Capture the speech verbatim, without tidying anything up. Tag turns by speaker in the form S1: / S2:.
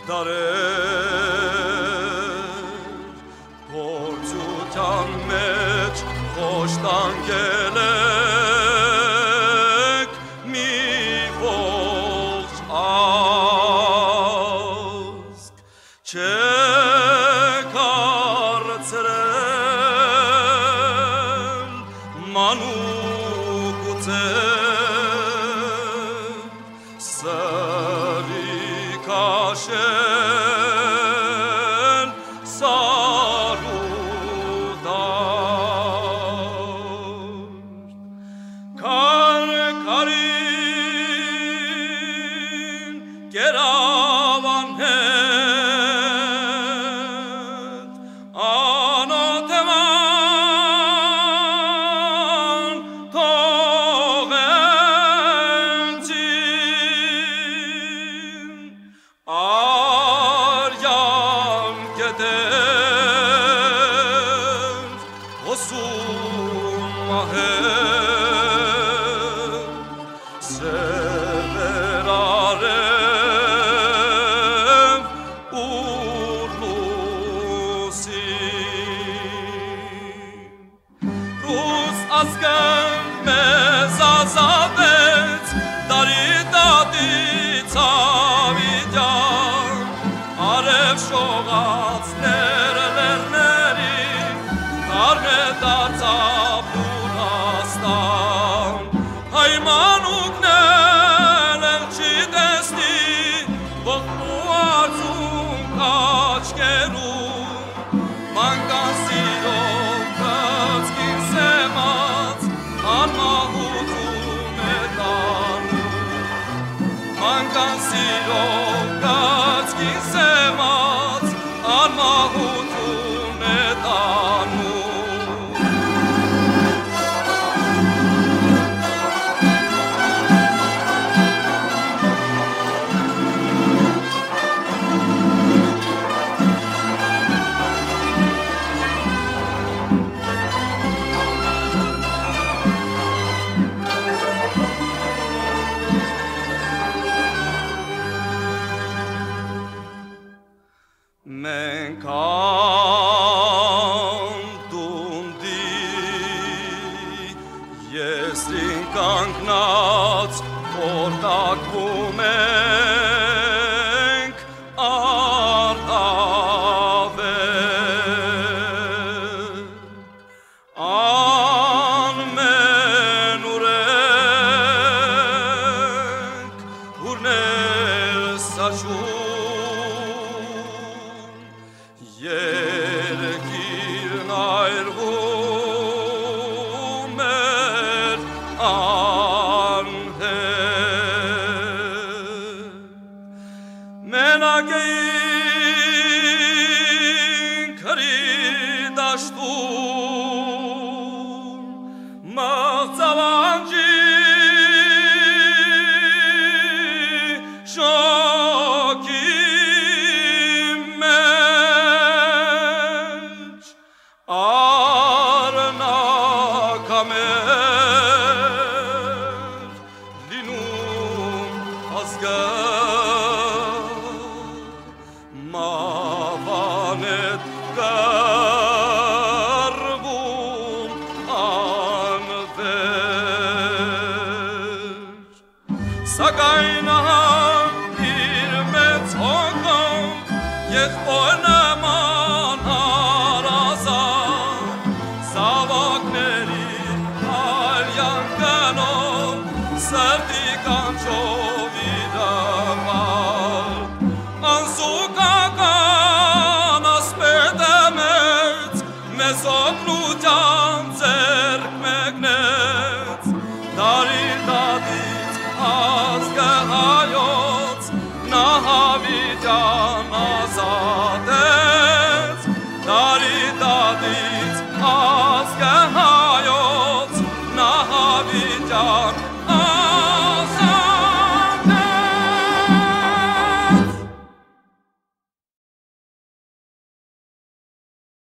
S1: դարեր փորձության մեջ խոշտանգել եք մի ողջ ազգ չեք հարցրել մանուկ ու ծեր սրի քաշել սարուդար քար քարին կերավանհետ անոթեման թողեցին արյան կետեր հոսում մահեր սևեր արև ուր լուսին ռուս ազգը մեզ ազատեց դարի դատից ավիդյան արև շողացներ լեռների կարմե դարձավ Հունաստան հայմանուկներ էլ չի տեսնի ողբու արձում կաչկերում մանկան սիրով կծկին սեմած անմահություն է տանում մանկան սիրով կծկին սեմած անմահություն է տանում մենք անդունդի եսրին կանգնած խորտակվում ենք արդավեր անմենուր ենք ուրներ սաչում երկիրն այրվում էր անհետ մենակ էինք հրի դաշտում մղձավանջի շոկի արնակամեր լինում ազգը մավանետ կռվում անվեր սակայն իր մեծ հոգով եղբոր նման հարազատ զավակների արյան կնով սրտի կանչով իրավար անզուգական ասպետ է մեծ մեզ օգնության ձեռք մեկնեց դարի դատից ազգը հայոց նա հավիտյան ազատեց դարի դատից ազգը հայոց նա հավիտյան